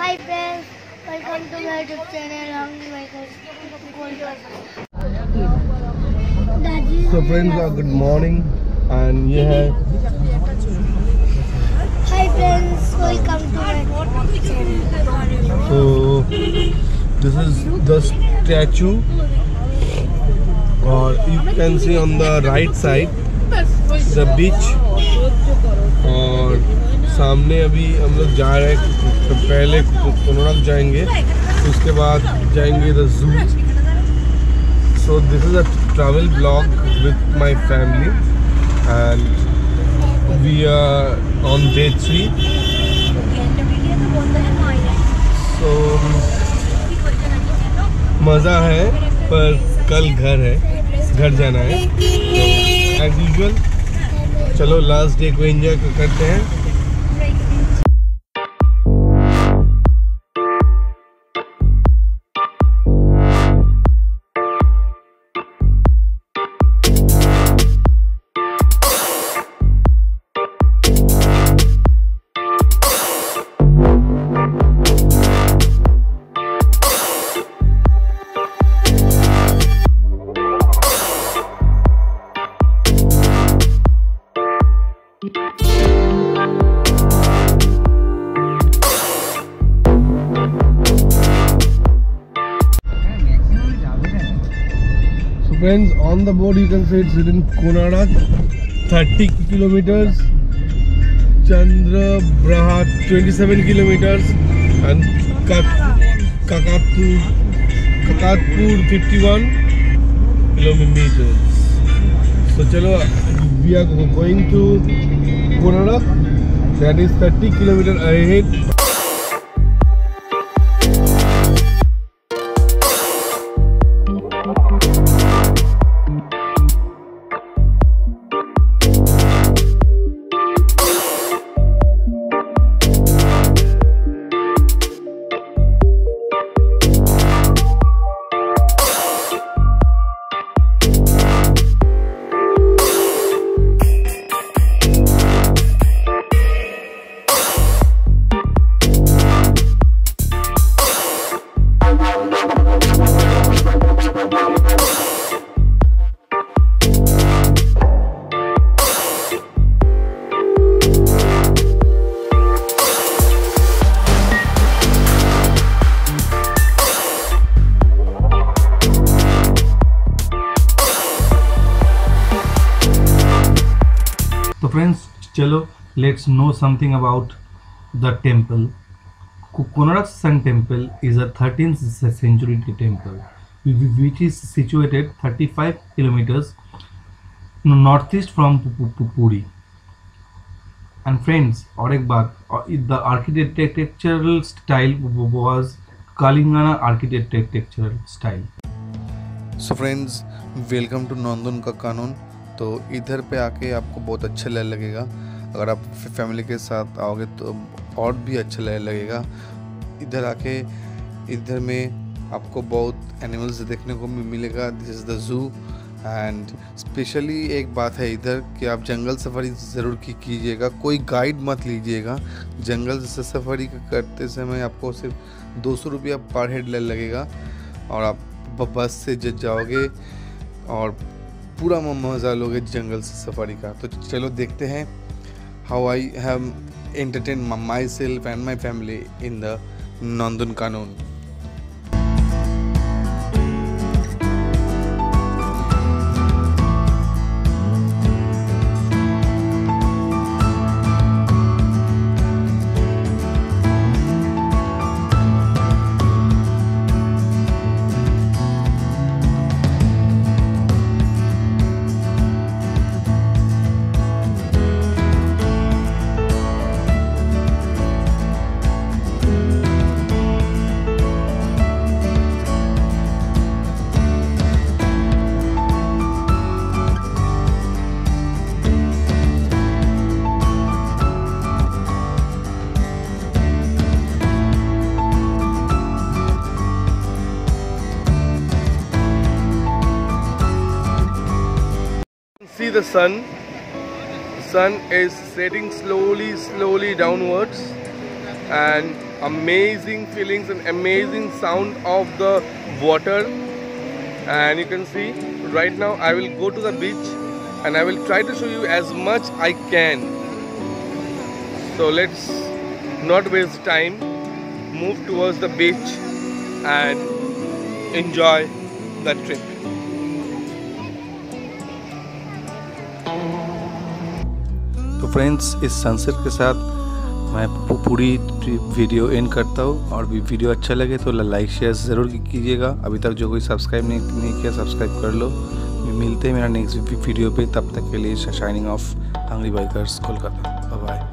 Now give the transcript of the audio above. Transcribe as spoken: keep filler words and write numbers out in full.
Hi friends, welcome to my YouTube channel. I'm Kolkata. So friends, uh, good morning, and ये है. Hi friends, welcome to my YouTube channel. So this is the statue, or you can see on the right side the beach, और सामने अभी हम लोग जा रहे हैं. तो पहले कोणार्क जाएंगे, उसके बाद जाएंगे the zoo. So this is a travel vlog with my family, and we are on day three. So मज़ा है, पर कल घर है, घर जाना है. तो as usual, चलो लास्ट डे को एंजॉय करते हैं. Friends, on the board you can see it's written Konark, thirty kilometers, Chandrabraha, twenty-seven kilometers, and Kakatpur, Kakatpur, fifty-one kilometers. So, chalo, we are going to Konark, that is thirty kilometers ahead. So friends, chalo, let's know something about the temple. Konark Sun Temple is a thirteenth century temple which is situated thirty-five kilometers northeast from Puri. And friends, और एक बात, the architectural style was Kalingana architectural style. So friends, welcome to नंदन का कानून. तो इधर पे आके आपको बहुत अच्छा लगेगा. अगर आप फैमिली के साथ आओगे तो और भी अच्छा लगेगा. इधर आके इधर में आपको बहुत एनिमल्स देखने को मिलेगा. This is the zoo. And specially एक बात है इधर कि आप जंगल सफारी ज़रूर की कीजिएगा. कोई गाइड मत लीजिएगा. जंगल सफारी करते समय आपको सिर्फ दो सौ रुपया पर हेड लगेगा, और आप बस से जाओगे और पूरा मज़ा लोगे जंगल सफारी का. तो चलो देखते हैं how I have entertain my self and my family in the Nandan Kanan. See the sun. Sun is setting slowly, slowly downwards, and amazing feelings and amazing sound of the water. And you can see right now I will go to the beach and I will try to show you as much I can. So let's not waste time, move towards the beach and enjoy the trip. तो friends, इस sunset के साथ मैं पूरी video and करता हूँ। और भी वीडियो अच्छा लगे तो लाइक शेयर ज़रूर कीजिएगा। अभी तक जो कोई सब्सक्राइब नहीं, नहीं किया सब्सक्राइब कर लो। मिलते हैं मेरा नेक्स्ट वीडियो पे, तब तक के लिए shining of hungry bikers Kolkata. Bye bye.